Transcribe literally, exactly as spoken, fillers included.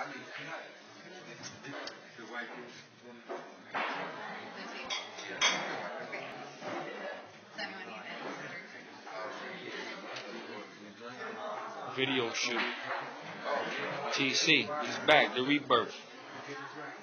Video shoot. T C, he's back, the rebirth.